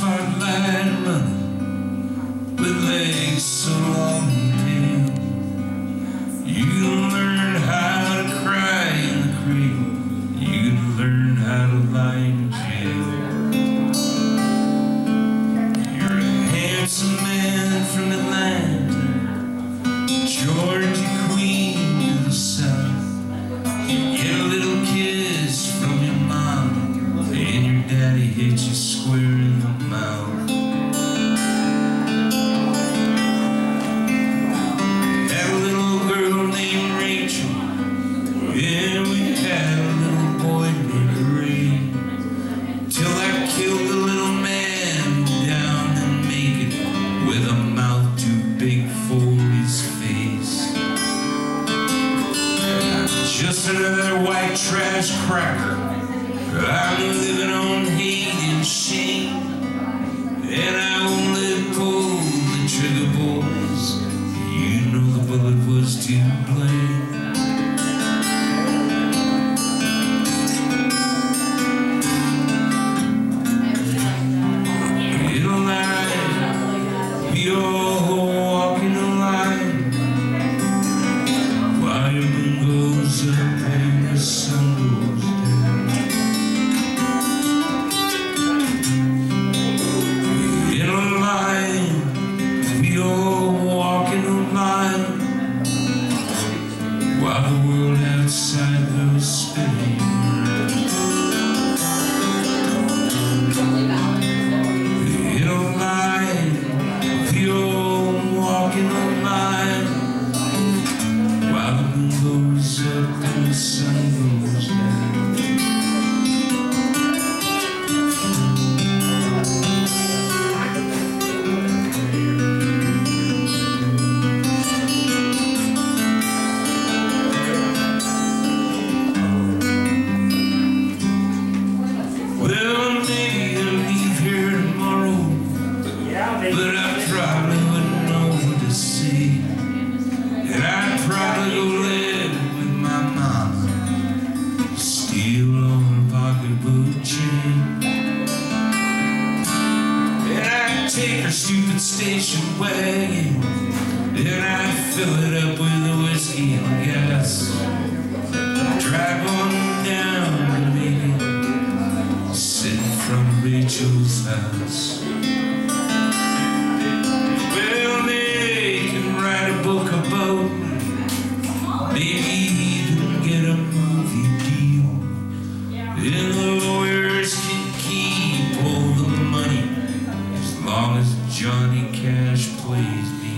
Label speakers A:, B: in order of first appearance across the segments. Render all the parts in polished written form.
A: spotlight running with legs so long and pale. You can learn how to cry in the cradle. You can learn how to lie in jail. You're a handsome man from Atlanta, Georgia queen of the South. You get a little kiss from your mom, and your daddy hits you square in the mouth. Had a little girl named Rachel, and we had a little boy named Ray, till I killed the little man down in Macon with a mouth too big for his face. Just another white trash cracker. I'm living on hate and shame, and I only pull the trigger, boys. You know the bullet was to blame. In a line, we all walk in a line, while your moon goes up and the sun goes down. In a line, we all walk in a line, while the world outside goes spinning around. In a line, we all walk in a line, while the moon goes up and the sun goes down. Well, maybe I'll leave here tomorrow, but I probably wouldn't know what to say. And I'd probably go live with my mama, steal all her pocketbook chain. And I'd take her stupid station wagon, and I'd fill it up with whiskey and gas. Drive on down to Macon, sitting from Rachel's house. Well, they can write a book about me, maybe even get a movie deal, and the lawyers can keep all the money as long as Johnny Cash plays me.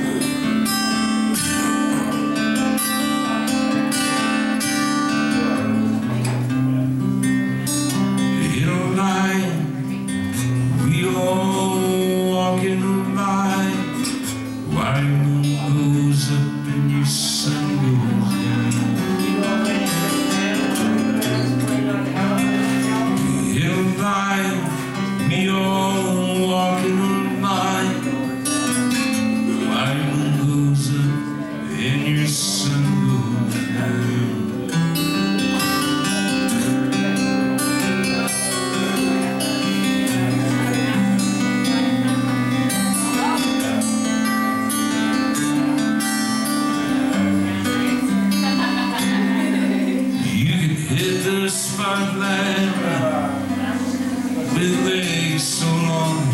A: In a line, we all walk in a line, while your moon goes up and your sun goes down. In a line, we all walk in a line, while your moon goes up and your sun goes down. Hit the spotlight with legs so long